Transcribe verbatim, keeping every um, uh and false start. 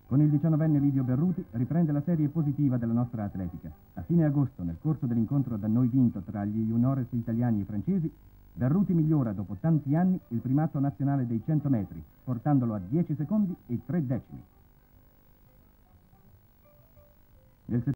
Con il diciannovenne Lidio Berruti riprende la serie positiva della nostra atletica. A fine agosto, nel corso dell'incontro da noi vinto tra gli juniores italiani e francesi, Berruti migliora dopo tanti anni il primato nazionale dei cento metri, portandolo a dieci secondi e tre decimi. Nel